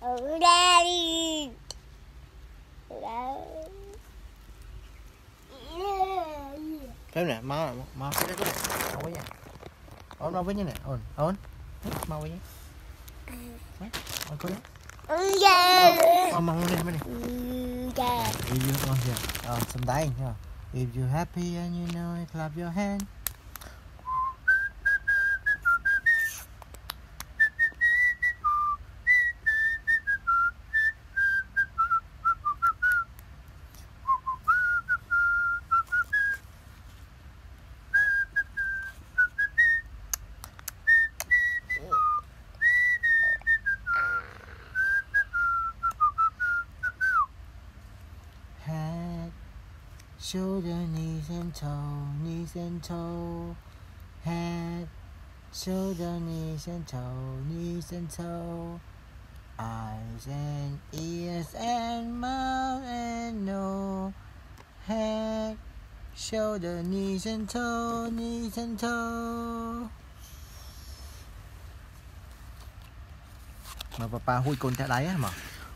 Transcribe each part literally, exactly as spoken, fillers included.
Daddy. Cái này mau mau cái này mau với nha. Ôn mau với như này ôn ôn mau với nhé. Ôn coi. Mau mau lên bên này. If you on here, uh, some dying here. If you happy and you know it, clap your hand. Shoulder, knees and toe, knees and toe. Head, shoulder, knees and toe, knees and toe. Eyes and ears and mouth and nose. Head, shoulder, knees and toe, knees and toe. Mà papa hui con theo đáy á mà.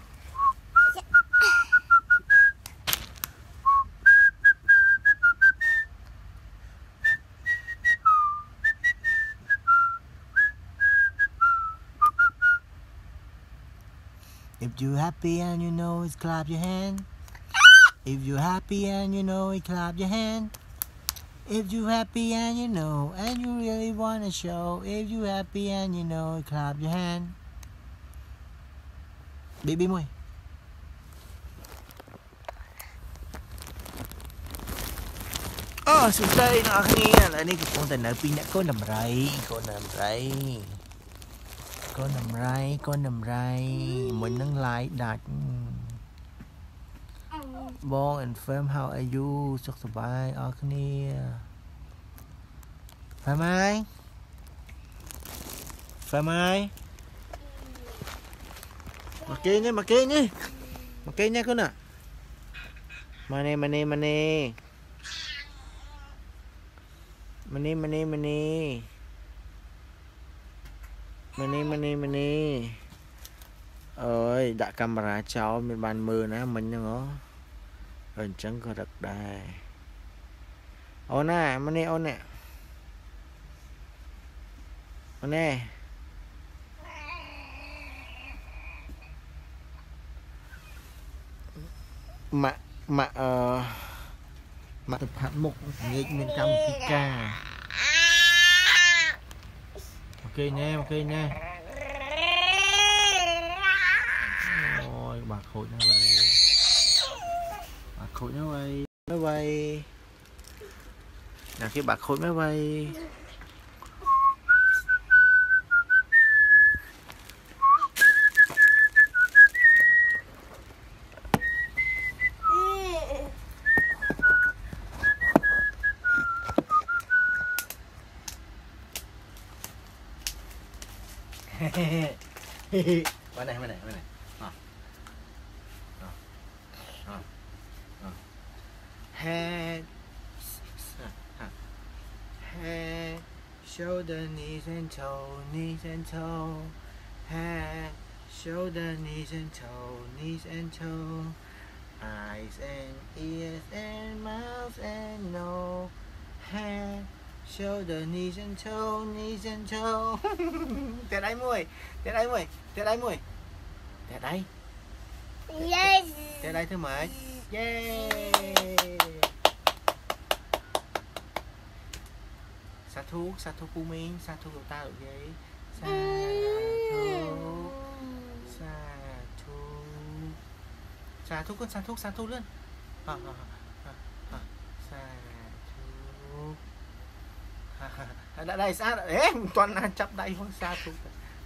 If you're happy and you know it, clap your hand. If you're happy and you know it, clap your hand. If you're happy and you know and you really want to show. If you're happy and you know it, clap your hand. Baby môi. Oh, sudah nak ni lah ni kau tak nak pindah kau nak merai, kau nak merai. Con nằm ray, con nằm ray, mình nâng lại đặt. Born and firm, how are you? สุขสบายออกนี่phải mai phải mai mặc kê nhé, mặc kê nhé, mặc kê nhé con ạ. Mà nè, mà nè, mà nè, mà nè, mà nè, mà nè. Mani mani mani ơi đã camera cháu mình bàn mưa nè mình nó rồi chẳng có được đây ôn nè mani ôn nè ôn nè mà mà ờ mà tập hạng mục nghịch miền Nam Phi ca. Ok nha, ok nha. Ôi, bà khối nó vậy. Bà khối nó vậy. Nó vậy. Là cái bà khối nó vậy. Bên này, bên này, bên này. À. À. À. À. Head, head, shoulder, knees and toe, knees and toe. Head, shoulder, knees and toe, knees and toe. Eyes and ears and mouth and nose. Head, shoulder, knees and toe, knees and toe. Tè đáy môi, tè đáy môi, tè đáy môi, tè đáy. Yes. Tè đáy thứ mấy? Yeah. Sa thuốc, sa thuốc của mình, sa thuốc của ta ở ghế. Sa thuốc, sa thuốc, sa thuốc con sa thuốc, sa thuốc luôn. À, à, à, à, sa thuốc. Đã đây xa đấy toàn là chấp đây không xa thuốc.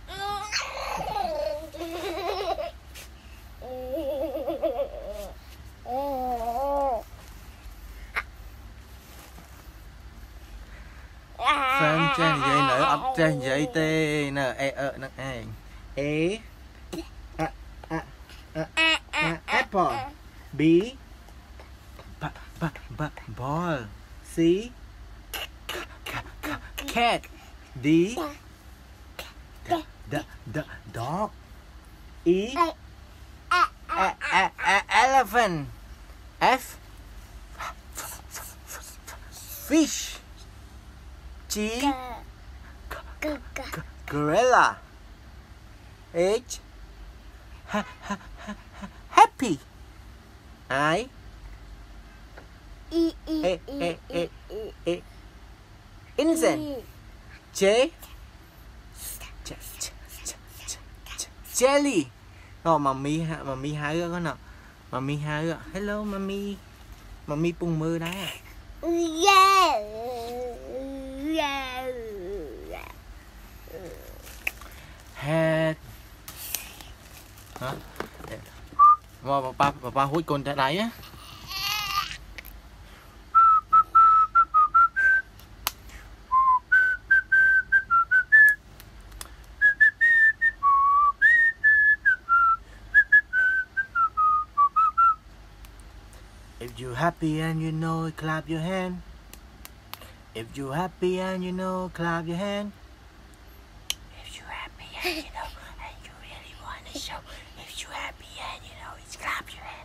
Phần trên dây nở ấp trên dây tê nè e ợ nè e e a a a apple b b b b ball c cat d d d dog E. A, a, a, elephant. F. Fish. G. Gorilla. H. Ha, ha, ha, happy. I. E, e, E, e, e, e. Insect. J. J, j, j, j, j. Jelly. Rồi mami ha, mami hai đứa có nào. Mami hai đứa. Hello mami. Mami pung mưa đó. Head. Hả? Rồi bà bà bà hút con ra đấy á. If you're happy and you know it, clap your hand. If you're happy and you know, clap your hand. If you're happy and you know, and you really want to show. If you're happy and you know, it's clap your hand.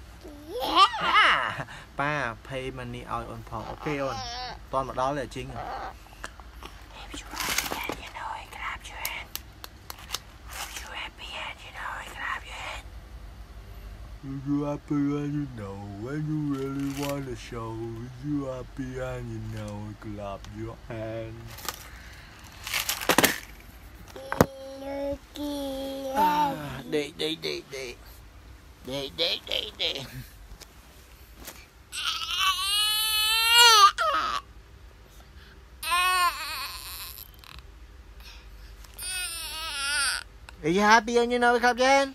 À, ba pay money out on phòng. Ok on. Toàn một đó là chính rồi. If you're happy and you know it, clap your hand. If you're happy and you know it, clap your hand. If you're happy and you know, and you really want to show. If you're happy and you know, clap your hand. À, để để để để để để để để. Are you happy and you know it, clap your hand?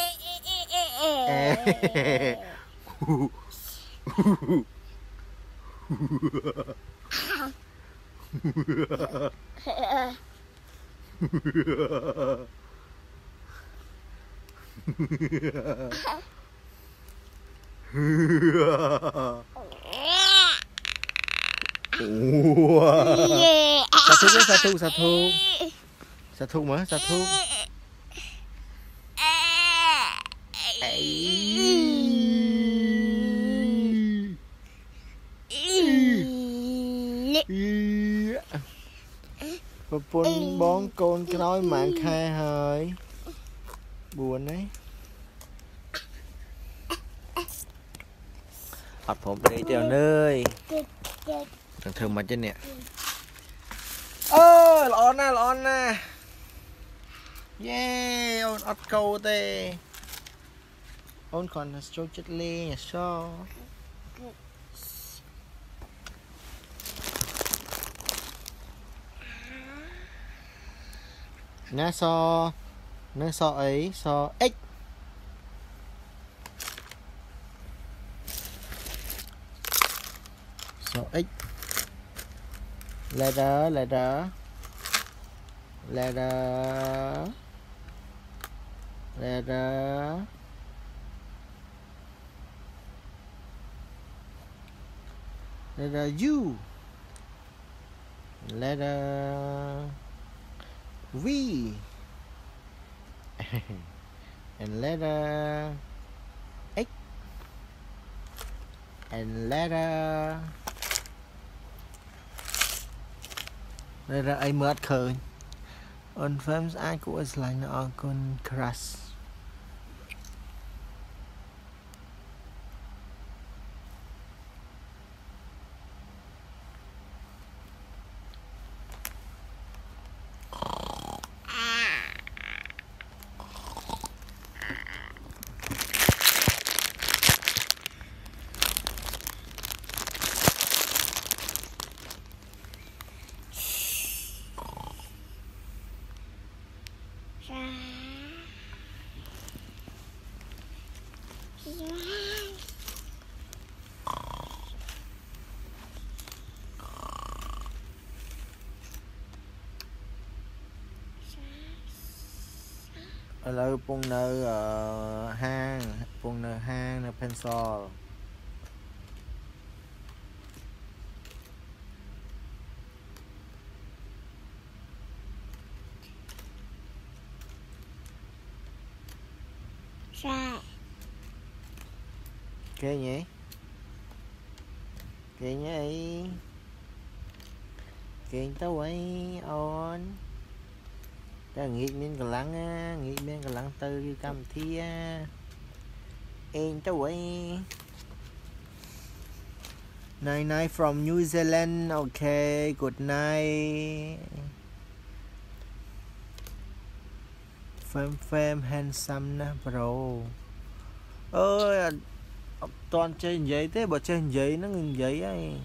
Satu ke satu satu satu mah satu. Bà Pun bón con cái nói mạng khai hơi buồn đấy. Ọtผมไปเดี๋ยวเลยthường thường mà trên nè. Ơ lón nè lón nè. Yeah ôn ọt câu tê. Ôn còn trâu chất lê nhà so. Nó so nó so ấy so x. So x letter letter letter letter letter U letter V and letter X and letter letter A mất khơi on films ai cũng là nó con crash. Ở pung nơ ở hang pung nơ hang nơ pencil. Sai. Kê nhỉ? Kê nhỉ? Kê tao ấy on. Ta nghĩ miếng cái lăng á, nghĩ miếng cái lăng từ cầm thi á. Em tao ấy. Night night from New Zealand. Okay, good night. Phim phim handsome nè bro. Ơi, toàn chơi vậy thế, bỏ chơi vậy nó ngừng vậy ấy.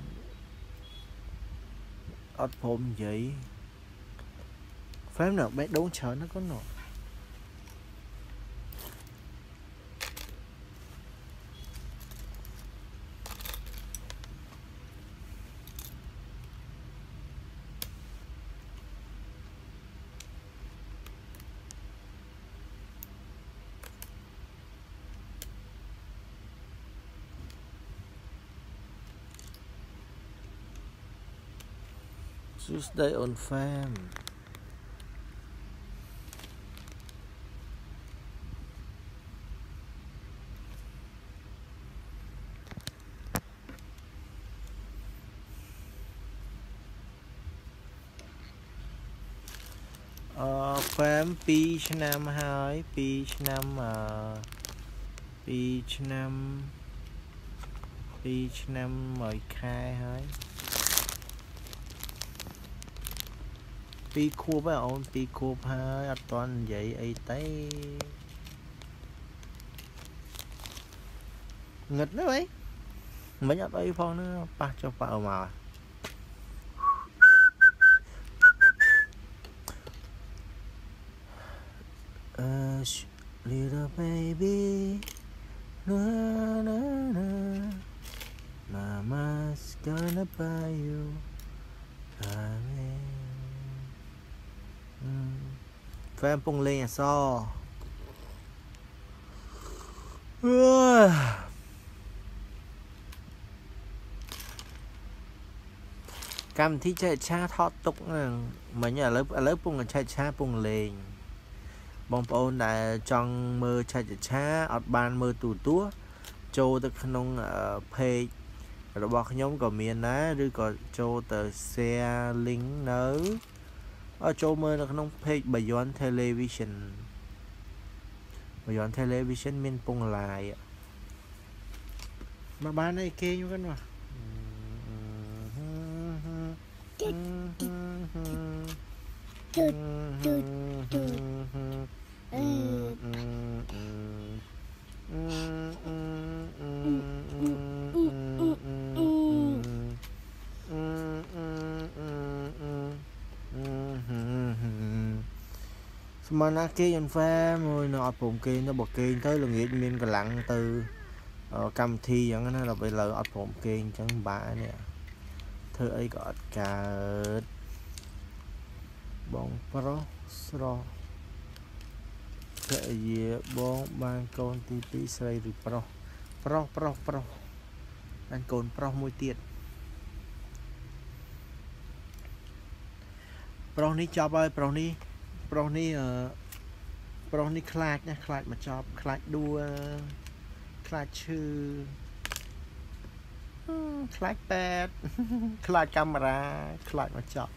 Ọt phồm vậy. Phim nào bé đúng chờ nó có nổi. Tuesday on fam. Ờ, fam pi năm hai pi năm ờ pi năm pi năm mời khai hơi pi cua với ông pi cua hơi toàn vậy ấy tay nghịch đó ấy mấy nhát ấy phong nó pa cho pa ở mà uh, little baby na na na mama's gonna buy you Phim bông lên à so Cam thi chạy cha thoát tục mấy nhà lớp lớp bông là chạy cha bông lên bông bông đã trong mơ chạy cha ọt ban mơ tù túa châu từ nông page rồi bọc nhóm của miền á rồi có châu từ xe lính nớ ở châu mơ là nông page bài doán television bài doán television miền bông lại mà bán này kê như cái nào mà nó kia anh pha rồi nó bụng kia nó bật kia tới là nghĩ mình còn lặng từ cầm thi vẫn nó là bây giờ ở bụng kia chẳng bả nè thưa ấy có cả bông pro sro cái gì bông ban con tí tí xây rồi pro pro pro pro ban con pro môi tiệt pro ní chop ơi pro ní pro ní pro ní khát nha khát mà chop khát đua khát chư khát pet khát camera khát mà chop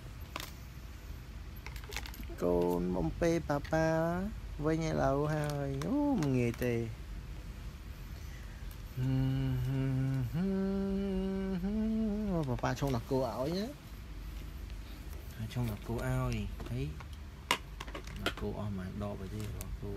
con bông pe papa với nhà lâu hơi ô nghề tề papa trong là cô ảo nhé trong là cô ao thì thấy là cô ao mà đo vậy đi là cô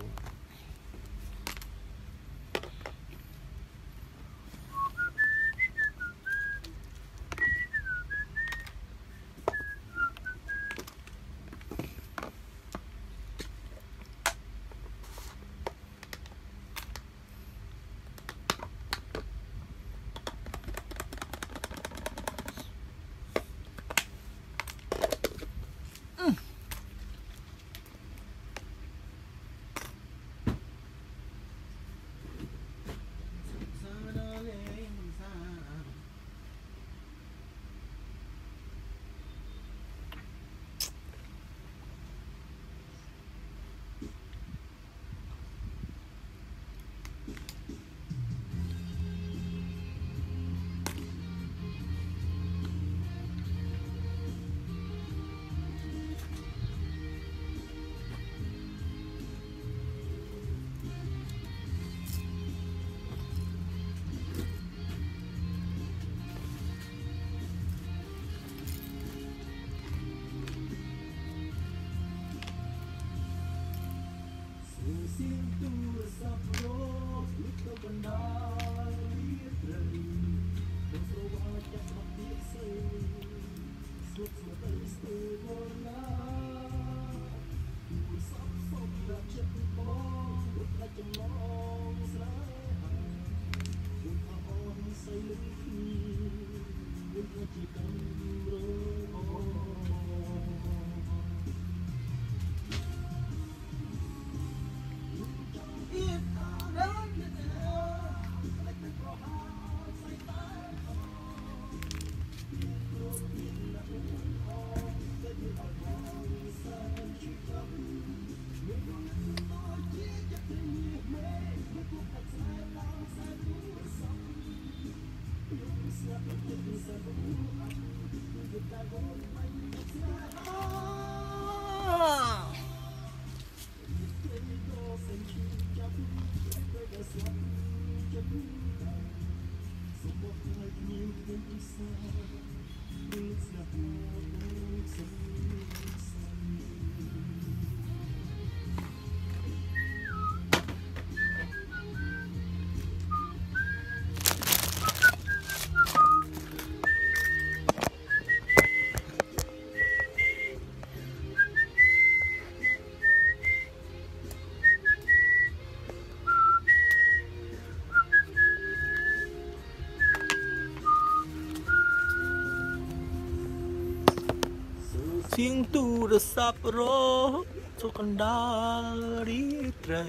เสียงទូរស័ព្ទរចូលកណ្ដាលរីត្រី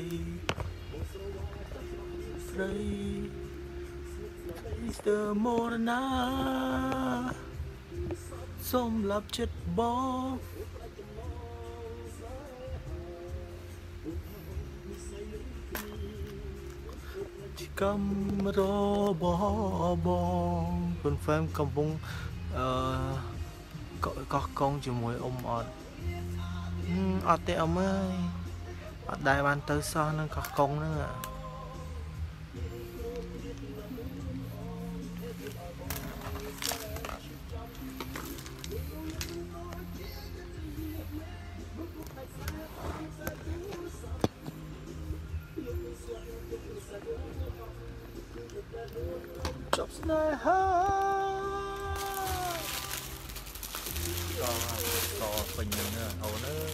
ស្រីស្ទើរមរណាសម្រាប់ចិត្តបងជាកំរបបងហ៊ុនហ្វេមកំពុងអឺកោះកងជាមួយអ៊ំអត់អត់ទេអ៊ំអើយអត់ដែរបានទៅសោះនឹងកោះកងហ្នឹងចប់ស្នេហាก็เป็นยังไงเอาเนอะ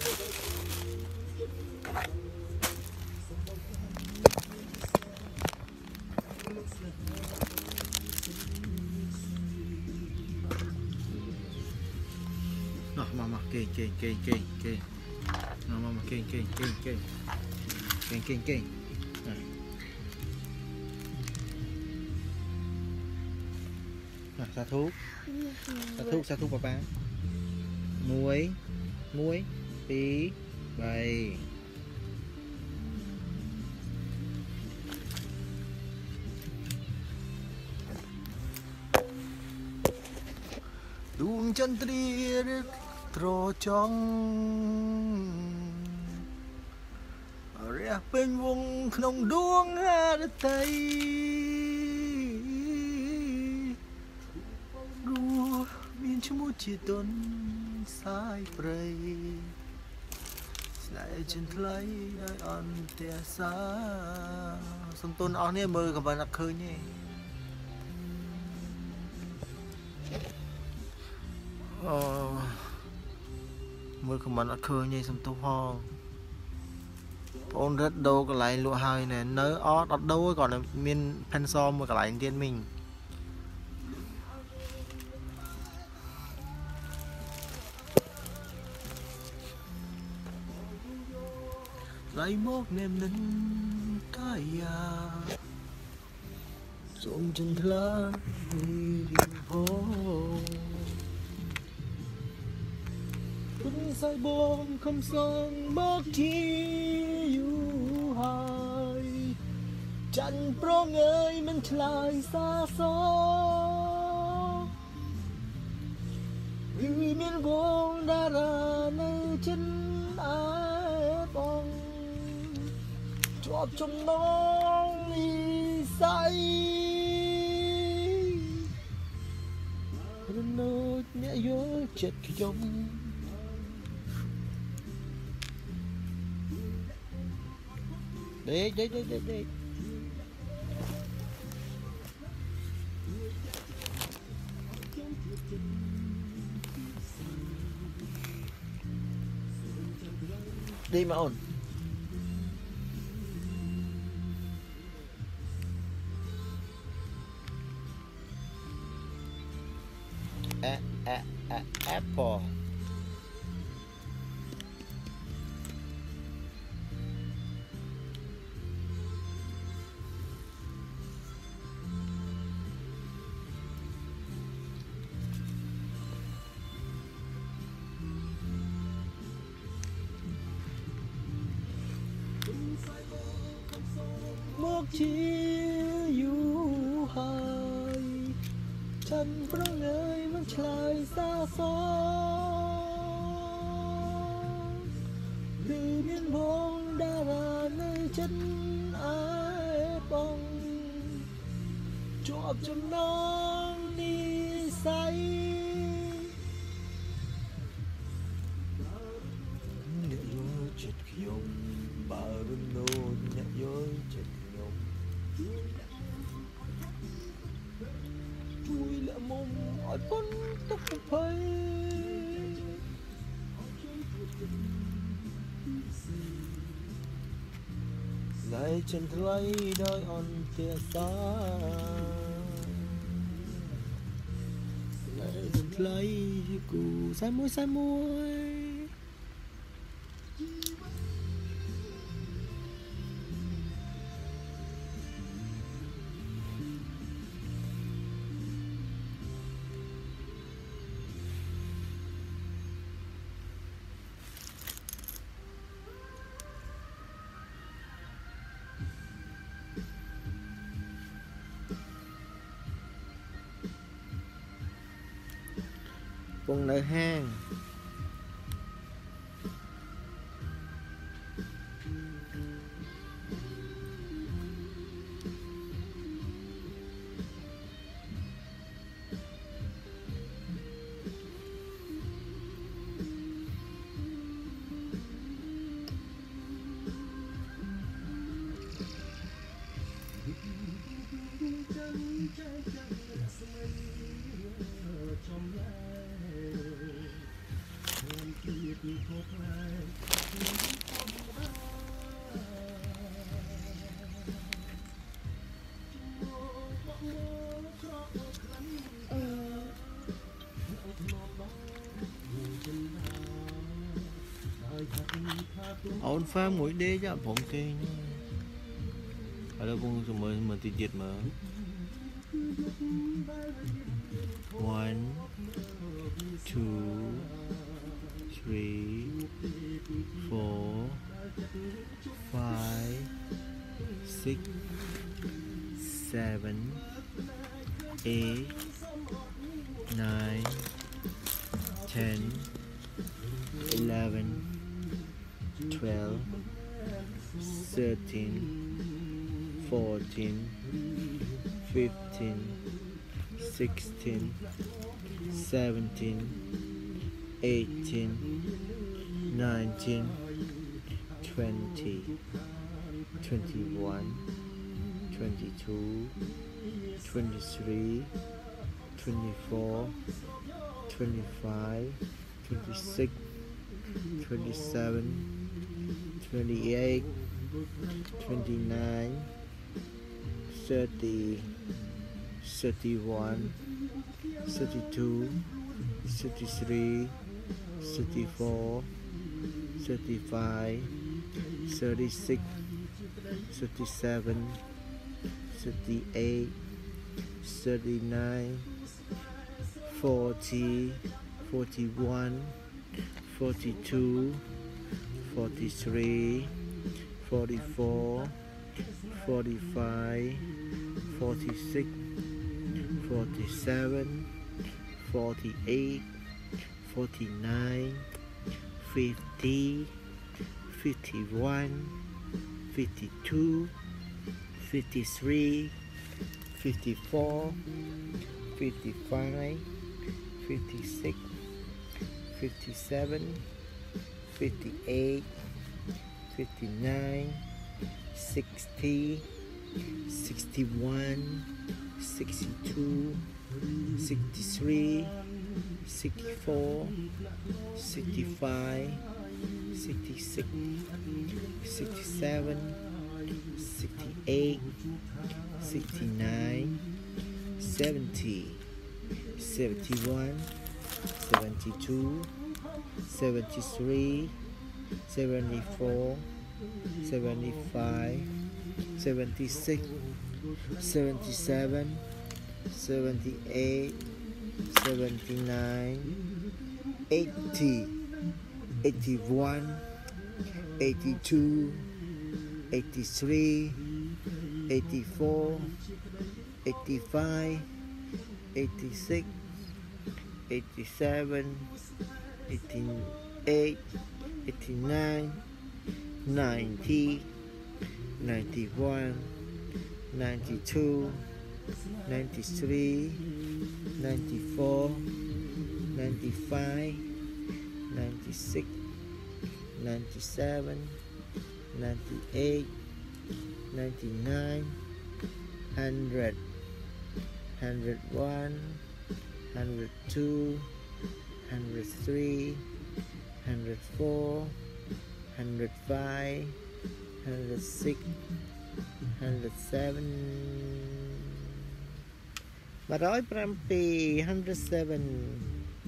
น่ะมามาเก่งเก่งเก่งเก่งเก่งน่ะมามาเก่งเก่งเก่งเก่งเก่งเก่งเก่งน่ะสาธุสาธุสาธุป้าป้าmuối muối tí vậy đuông chân tria trò trong rẽ bên vùng nồng đuông ha đất tây đua miền chung một chia tuần sai prey lại chân lấy đời on tia xa sông tôn on này mơ các bạn đặt khơi nhé ờ mơ các bạn đặt khơi nhé sông tôn ho ôn rất đâu cái lại lụa hai này nớ ó đặt đâu còn là miền pencil một cái lại tiên mình lấy một niềm tin cái à dùng chân lá đi phố vẫn say buông không son mất chi du hai chẳng pro người mình lại xa xôi vì miền vùng đã ra nơi chân ai bóng chọt trong nón đi say lần nốt nhẹ nhớ chết trong Đi, đi, đi, đi, đi. Đi mà ổn. A, a, a, apple. Một chiều du hời chân prong nơi vẫn trời xa xôi từ miền bóng đã là nơi chân ai bóng chụp trong nắng đi say nhẹ nhõm chết khiêu bà bên nôn nhẹ nhõm chết khiêu chui lệ mông ở con tóc phơi lại chân lấy đôi on tia xa lại chân lấy cù sai muối sai muối con nơi hang ổn pha mũi đế cho bóng kê ở đâu cũng dùng mới mà tiêu diệt mà one two three four five six seven eight nine ten eleven twelve thirteen fourteen fifteen sixteen seventeen eighteen nineteen twenty twenty-one twenty-two twenty-three twenty-four twenty-five twenty-six twenty-seven twenty-eight twenty-nine thirty thirty-one thirty-two thirty-three thirty-four thirty-five thirty-six thirty-seven thirty-eight thirty-nine forty forty-one forty-two forty-three forty-four forty-five forty-six forty-seven forty-eight forty-nine fifty fifty-one fifty-two fifty-three fifty-four fifty-five fifty-six fifty-seven fifty-eight fifty-nine sixty, sixty-one, sixty-two, sixty-three, sixty-four, sixty-five, sixty-six, sixty-seven, sixty-eight, sixty-nine, seventy, seventy-one, seventy-two, seventy-three, seventy-four, seventy-five, seventy-six, seventy-seven, seventy-eight, seventy-nine, eighty, eighty-one, eighty-two, eighty-three, eighty-four, eighty-five, eighty-six, eighty-seven, eighty-eight, eighty-nine, ninety, ninety-one, ninety-two, ninety-three, ninety-four, ninety-five, ninety-six, ninety-seven, ninety-eight, ninety-nine, one hundred, one hundred one, one hundred two, one hundred three, one hundred four, one hundred five, one hundred six, one hundred seven, one hundred seven, one hundred seven.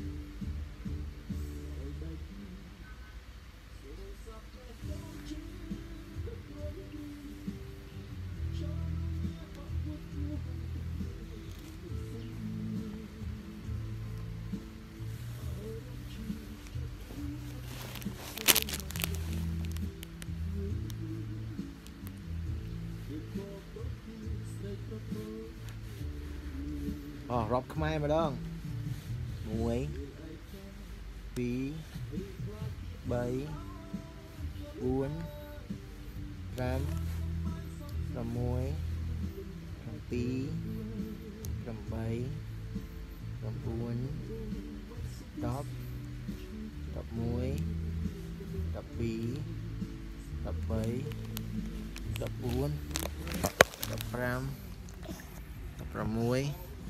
Ờ, rộp Khmer mà đó. Muối, phí, bảy, bốn, rám, rằm muối, rằm phí, rằm bảy, rằm bốn, đóp, đóp muối, đóp phí, đóp bảy, đóp bốn, đóp rám, đóp rằm muối.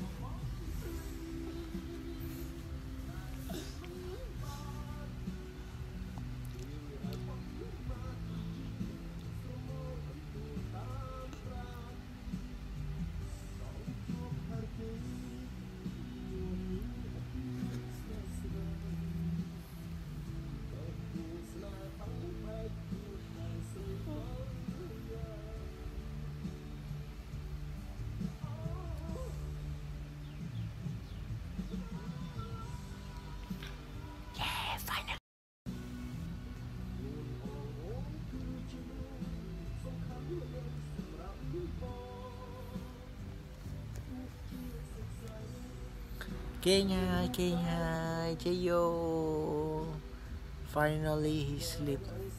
King hai, King hai, Cheyo. Finally he sleep.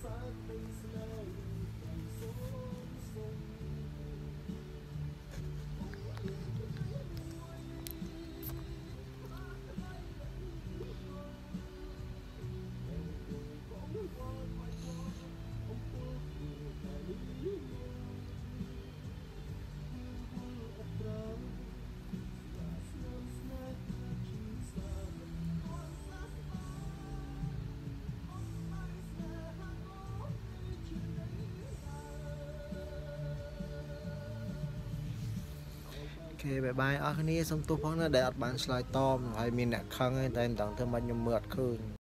Okay, bye bye អរគ្នាសូមទោសផងណាដែលអត់បានឆ្លើយតបហើយមានអ្នកខឹងហើយតែមិនដឹងធ្វើម៉េចខ្ញុំមើលអត់ឃើញ